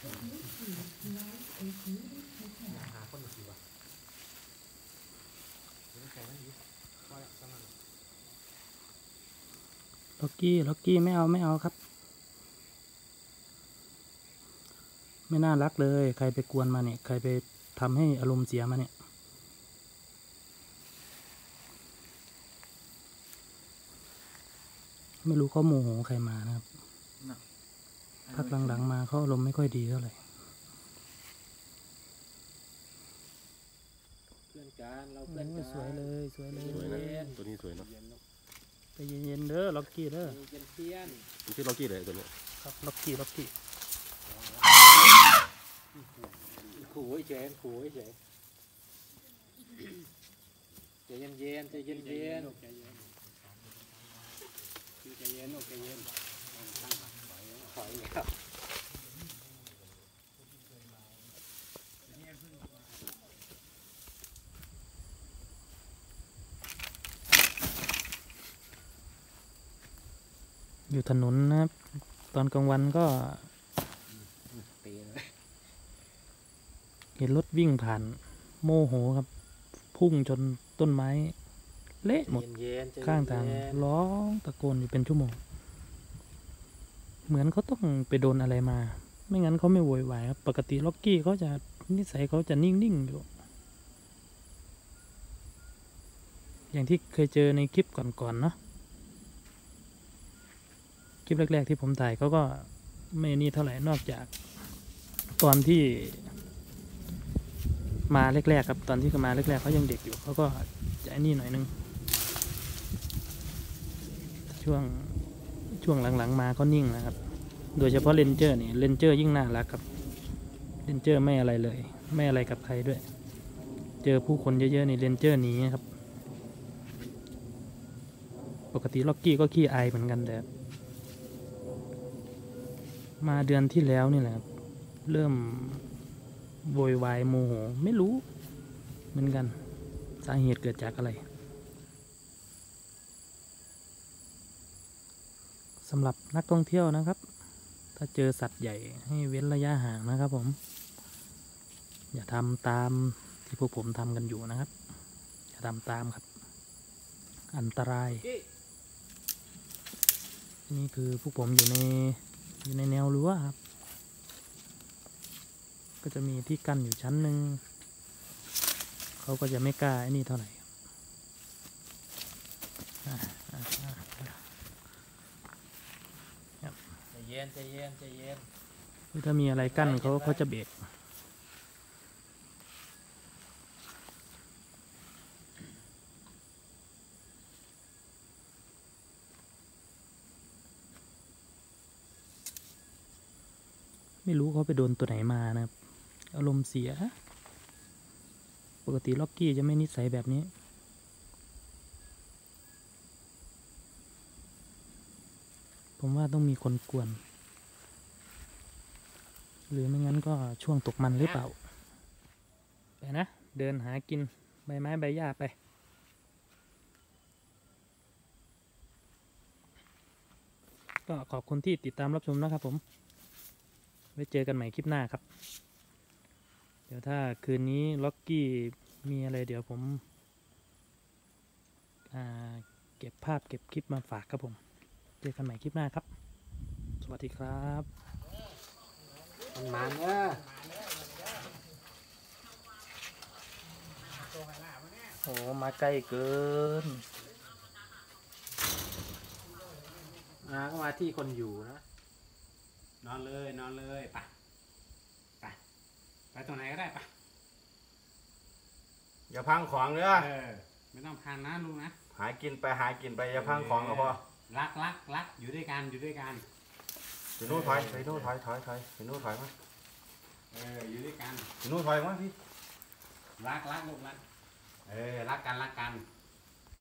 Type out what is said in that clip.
หาคนอีกทีวะใส่นั่นดีพอสมัครล็อกกี้ไม่เอาครับ ไม่น่ารักเลยใครไปกวนมาเนี่ยใครไปทำให้อารมณ์เสียมาเนี่ยไม่รู้เขาโมโหใครมานะครับพักหลังๆมาเขาอารมณ์ไม่ค่อยดีเท่าไหร่เพื่อนกันเราเพื่อนกันสวยเลยตัวนี้สวยเนาะใจเย็นๆเด้อล็อกกี้เด้อเย็นเพี้ยนมันชื่อล็อกกี้เลยตัวนี้ครับล็อกกี้ขู่เฉยใจเย็นใจเย็นใจเย็นถอยเลยครับอยู่ถนนนะครับตอนกลางวันก็เห็นรถวิ่งผ่านโมโหครับพุ่งจนต้นไม้เละหมดข้างทางร้องตะโกนอยู่เป็นชั่วโมงเหมือนเขาต้องไปโดนอะไรมาไม่งั้นเขาไม่โวยวายครับปกติล็อกกี้เขาจะนิสัยเขาจะนิ่งๆอยู่อย่างที่เคยเจอในคลิปก่อนๆเนาะคลิปแรกๆที่ผมถ่ายเขาก็ไม่นี่เท่าไหร่นอกจากตอนที่มาแรกๆครับตอนที่เขามาแรกๆเขายังเด็กอยู่เขาก็จะนี่หน่อยนึงช่วงหลังๆมาก็นิ่งนะครับโดยเฉพาะเรนเจอร์นี่เรนเจอร์ยิ่งน่ารักครับเรนเจอร์ไม่อะไรเลยไม่อะไรกับใครด้วยเจอผู้คนเยอะๆนี่เรนเจอร์หนีครับปกติล็อกกี้ก็ขี้อายเหมือนกันแต่มาเดือนที่แล้วนี่แหละเริ่มโวยวายโมโหไม่รู้เหมือนกันสาเหตุเกิดจากอะไรสำหรับนักท่องเที่ยวนะครับถ้าเจอสัตว์ใหญ่ให้เว้นระยะห่างนะครับผมอย่าทำตามที่พวกผมทำกันอยู่นะครับอย่าทำตามครับอันตรายนี่คือพวกผมอยู่ในแนวรั้วครับก็จะมีที่กั้นอยู่ชั้นหนึ่งเขาก็จะไม่กล้าไอ้นี่เท่าไหร่ใจเย็นถ้ามีอะไรกั้นเขาจะเบรกไม่รู้เขาไปโดนตัวไหนมานะครับอารมณ์เสียปกติล็อกกี้จะไม่นิสัยแบบนี้ผมว่าต้องมีคนกวนหรือไม่งั้นก็ช่วงตกมันหรือเปล่าไปนะเดินหากินใบไม้ใบหญ้าไปก็ขอบคุณที่ติดตามรับชมนะครับผมไว้เจอกันใหม่คลิปหน้าครับเดี๋ยวถ้าคืนนี้ล็อกกี้มีอะไรเดี๋ยวผมเก็บภาพเก็บคลิปมาฝากครับผมเจอกันใหม่คลิปหน้าครับสวัสดีครับมันเนี่ยโอ้มาใกล้เกินก็มาที่คนอยู่นะนอนเลยไปตรงไหนก็ได้อย่าพังของเด้อไม่ต้องพังนะลุงนะหากินไปอย่าพังของก็พอรักอยู่ด้วยกันไปนู่นถอยไปนู่นถอยมาอยู่ด้วยกันไปนู่นถอยมาพี่รักลูกรักรักกัน